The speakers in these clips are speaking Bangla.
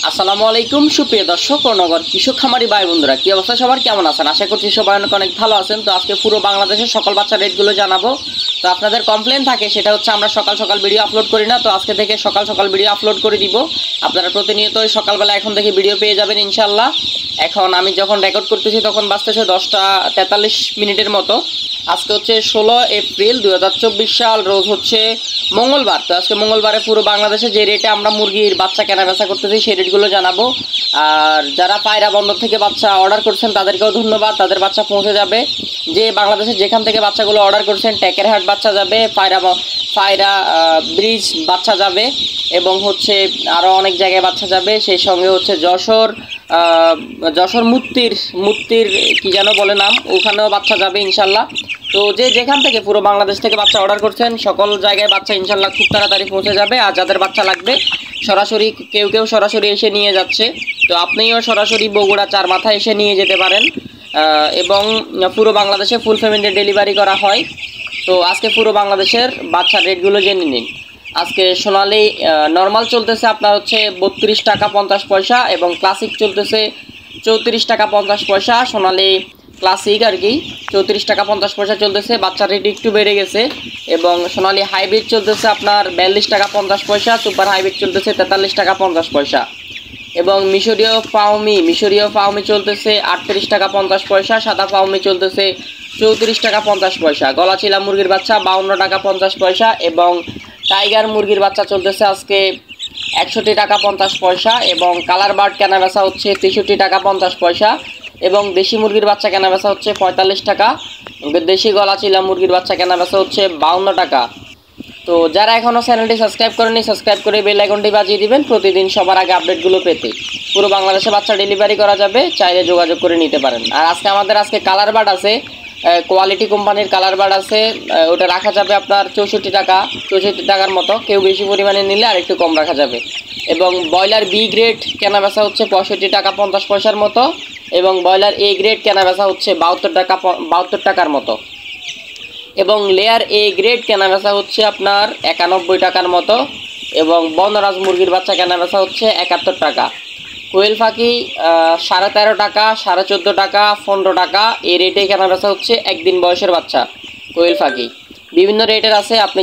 আসসালামু আলাইকুম সুপ্রিয় দর্শক ও নগর কৃষক খামারি ভাই বন্ধুরা, কি অবস্থা সবার, কেমন আছেন? আশা করছি সবাই অনেক অনেক ভালো আছেন। তো আজকে পুরো বাংলাদেশের সকল বাচ্চা রেটগুলো জানাবো। তো আপনাদের কমপ্লেন থাকে সেটা হচ্ছে আমরা সকাল সকাল ভিডিও আপলোড করি না, তো আজকে থেকে সকাল সকাল ভিডিও আপলোড করে দিব। আপনারা প্রতিনিয়ত সকালবেলা এখন থেকে ভিডিও পেয়ে যাবেন ইনশাল্লাহ। এখন আমি যখন রেকর্ড করতেছি তখন বাজতেছে 10টা 43 মতো। আজকে হচ্ছে 16 এপ্রিল 2024 সাল, রোজ হচ্ছে মঙ্গলবার। তো আজকে মঙ্গলবারে পুরো বাংলাদেশে যে রেটে আমরা মুরগির বাচ্চা কেনা বেচা করতেছি সেই রেটগুলো জানাবো। আর যারা পায়রা বন্দর থেকে বাচ্চা অর্ডার করছেন তাদেরকেও ধন্যবাদ, তাদের বাচ্চা পৌঁছে যাবে। যে বাংলাদেশের যেখান থেকে বাচ্চাগুলো অর্ডার করছেন, টেকেরহাট বাচ্চা যাবে, পায়রা ব্রিজ বাচ্চা যাবে, এবং হচ্ছে আরও অনেক জায়গায় বাচ্চা যাবে। সেই সঙ্গে হচ্ছে যশোর মূর্তির কি যেন বলে নাম, ওখানেও বাচ্চা যাবে ইনশাল্লাহ। তো যে যেখান থেকে পুরো বাংলাদেশ থেকে বাচ্চা অর্ডার করছেন সকল জায়গায় বাচ্চা ইনশাল্লাহ খুব তাড়াতাড়ি পৌঁছে যাবে। আর যাদের বাচ্চা লাগবে সরাসরি কেউ সরাসরি এসে নিয়ে যাচ্ছে, তো আপনিও সরাসরি বগুড়া চার মাথা এসে নিয়ে যেতে পারেন। এবং পুরো বাংলাদেশে ফুল পেমেন্টে ডেলিভারি করা হয়। তো আজকে পুরো বাংলাদেশের বাচ্চার রেটগুলো জেনে নিন। আজকে সোনালি নর্মাল চলতেছে আপনার হচ্ছে 32 টাকা 50 পয়সা, এবং ক্লাসিক চলতেছে 34 টাকা 50 পয়সা। সোনালি ক্লাসিক আর কি 34 টাকা 50 পয়সা চলতেছে, বাচ্চার রেট একটু বেড়ে গেছে। এবং সোনালি হাইব্রিড চলতেছে আপনার 42 টাকা 50 পয়সা, সুপার হাইব্রিড চলতেছে 43 টাকা 50 পয়সা। এবং মিশরীয় ফাউমি চলতেছে 38 টাকা 50 পয়সা, সাদা ফাউমি চলতেছে 34 টাকা 50 পয়সা, গলাচিলা মুরগির বাচ্চা 52 টাকা 50 পয়সা, এবং টাইগার মুরগির বাচ্চা চলতেছে আজকে 61 টাকা 50 পয়সা, এবং কালার বার্ড কেনা বেচা হচ্ছে 63 টাকা 50 পয়সা, এবং দেশি মুরগির বাচ্চা কেনা বেচা হচ্ছে 45 টাকা, দেশি গলাচিলা মুরগির বাচ্চা কেনা বেচা হচ্ছে 52 টাকা। তো যারা এখনও চ্যানেলটি সাবস্ক্রাইব করেনি, সাবস্ক্রাইব করে বেল আইকনটি বাজিয়ে দিবেন প্রতিদিন সবার আগে আপডেটগুলো পেতে। পুরো বাংলাদেশে বাচ্চা ডেলিভারি করা যাবে, চাইলে যোগাযোগ করে নিতে পারেন। আর আজকে কালার বার্ড আছে, কোয়ালিটি কোম্পানির কালার বার্ড আছে, ওটা রাখা যাবে আপনার 64 টাকার মতো। কেউ বেশি পরিমাণে নিলে আর একটু কম রাখা যাবে। এবং ব্রয়লার বি গ্রেড কেনা বেচা হচ্ছে 65 টাকা 50 পয়সার মতো, এবং ব্রয়লার এ গ্রেড কেনা বেচা হচ্ছে 72 টাকার মতো, এবং লেয়ার এ গ্রেড কেনা বেচা হচ্ছে আপনার 91 টাকার মতো, এবং বনরাজ মুরগির বাচ্চা কেনা বেচা হচ্ছে 71 টাকা। কোয়েল পাখি 13.5 টাকা, 14.5 টাকা, 15 টাকা এই রেটে কেনা বেচা হচ্ছে একদিন বয়সের বাচ্চা কোয়েল পাখি। বিভিন্ন রেটের আছে, আপনি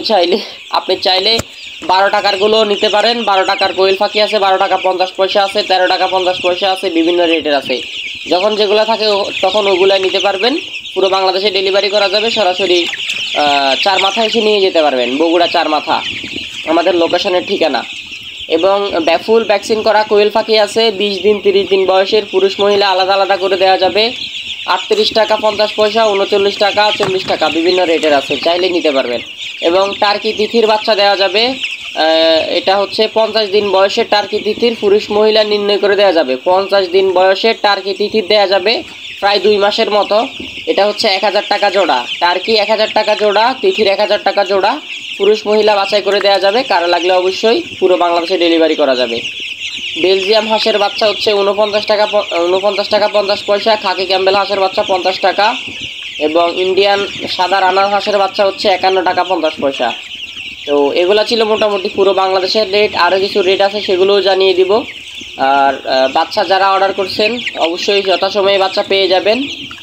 চাইলে 12 টাকারগুলো নিতে পারেন। 12 টাকার কোয়েল পাখি আছে, 12 টাকা 50 পয়সা আছে, 13 টাকা 50 পয়সা আছে, বিভিন্ন রেটের আছে। যখন যেগুলো থাকে তখন ওগুলো নিতে পারবেন। পুরো বাংলাদেশে ডেলিভারি করা যাবে, সরাসরি চার মাথা এসে নিয়ে যেতে পারবেন। বগুড়া চার মাথা আমাদের লোকেশনের ঠিকানা। এবং ফুল ভ্যাকসিন করা কোয়েল পাখি আছে 20 দিন 30 দিন বয়সের, পুরুষ মহিলা আলাদা আলাদা করে দেওয়া যাবে। 38 টাকা 50 পয়সা, 39 টাকা, 40 টাকা বিভিন্ন রেটের আছে, চাইলে নিতে পারবেন। এবং টার্কি তিথির বাচ্চা দেওয়া যাবে, এটা হচ্ছে 50 দিন বয়সের টার্কি তিথির, পুরুষ মহিলা নির্ণয় করে দেওয়া যাবে। 50 দিন বয়সের টার্কি তিথির দেওয়া যাবে প্রায় 2 মাসের মতো। এটা হচ্ছে 1000 টাকা জোড়া, টার্কি 1000 টাকা জোড়া, তিথির 1000 টাকা জোড়া, পুরুষ মহিলা বাছাই করে দেওয়া যাবে। কারো লাগলে অবশ্যই পুরো বাংলাদেশে ডেলিভারি করা যাবে। বেলজিয়াম হাঁসের বাচ্চা হচ্ছে 49 টাকা 50 পয়সা, খাকি ক্যাম্বেল হাঁসের বাচ্চা 50 টাকা, এবং ইন্ডিয়ান সাদা রানার হাঁসের বাচ্চা হচ্ছে 51 টাকা 50 পয়সা। তো এগুলা ছিল মোটামুটি পুরো বাংলাদেশের রেট। আরও কিছু রেট আছে সেগুলোও জানিয়ে দিব। আর বাচ্চা যারা অর্ডার করছেন অবশ্যই যথাসময়ে বাচ্চা পেয়ে যাবেন।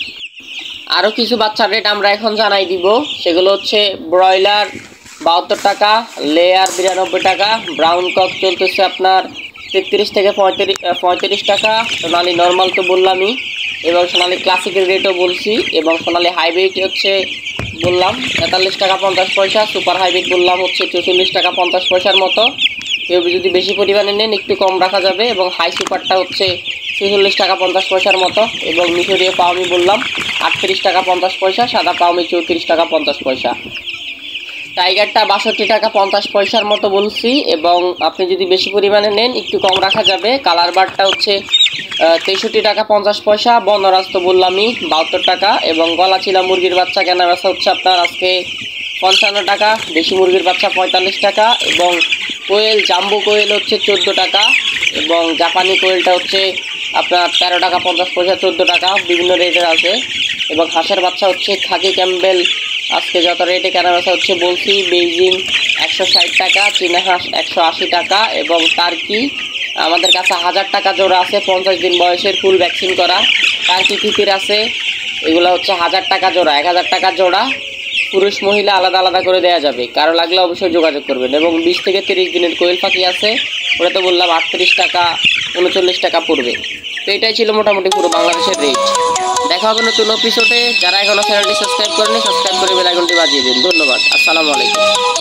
আরও কিছু বাচ্চার রেট আমরা এখন জানাই দিব, সেগুলো হচ্ছে ব্রয়লার 72 টাকা, লেয়ার 92 টাকা, ব্রাউন কক চলতেছে আপনার 33 থেকে 35 টাকা, সোনালি নর্মাল তো বললামই, এবং সোনালি ক্লাসিকের রেটও বলছি, এবং সোনালি হাইব্রিড হচ্ছে বললাম 43 টাকা 50 পয়সা, সুপার হাইব্রিড বললাম হচ্ছে 44 টাকা 50 পয়সার মতো। কেউ যদি বেশি পরিমাণে নেন একটু কম রাখা যাবে। এবং হাই সুপারটা হচ্ছে 46 টাকা 50 পয়সার মতো, এবং মিশরীয় পাওমি বললাম 38 টাকা 50 পয়সা, সাদা পাওমি 34 টাকা 50 পয়সা, টাইগারটা 62 টাকা 50 পয়সার মতো বলছি, এবং আপনি যদি বেশি পরিমাণে নেন একটু কম রাখা যাবে। কালার বার্ডটা হচ্ছে 63 টাকা 50 পয়সা, বনরাজ তো বললামই 72 টাকা, এবং গলাচিলা মুরগির বাচ্চা কেনা বেচা হচ্ছে আপনার আজকে 55 টাকা, দেশি মুরগির বাচ্চা 45 টাকা, এবং কোয়েল জাম্বু কোয়েল হচ্ছে 14 টাকা, এবং জাপানি কোয়েলটা হচ্ছে আপনার 13 টাকা 50 পয়সা, 14 টাকা বিভিন্ন রেটের আছে। এবং হাঁসের বাচ্চা হচ্ছে খাকি ক্যাম্বেল আজকে যত রেটে কেনা বেচা হচ্ছে বলছি, বেইজিং 160 টাকা, চীনা হাঁস 180 টাকা, এবং টার্কি আমাদের কাছে 1000 টাকা জোড়া আছে 50 দিন বয়সের ফুল ভ্যাকসিন করা। টার্কি তিতির আছে, এগুলো হচ্ছে 1000 টাকা জোড়া, 1000 টাকা জোড়া। পুরুষ মহিলা আলাদা আলাদা করে দেওয়া যাবে, কারো লাগলে অবশ্যই যোগাযোগ করবেন। এবং 20 থেকে 30 দিনের কোয়েল পাখি আছে, ওটা তো বললাম 38 টাকা 39 টাকা পড়বে। তো এটাই ছিল মোটামুটি পুরো বাংলাদেশের রেট। দেখা হবে নতুন এপিসোডে। যারা এখনো চ্যানেলটি সাবস্ক্রাইব করেনি সাবস্ক্রাইব করে বেল আইকনটি বাজিয়ে দিন। ধন্যবাদ। আসসালামু আলাইকুম।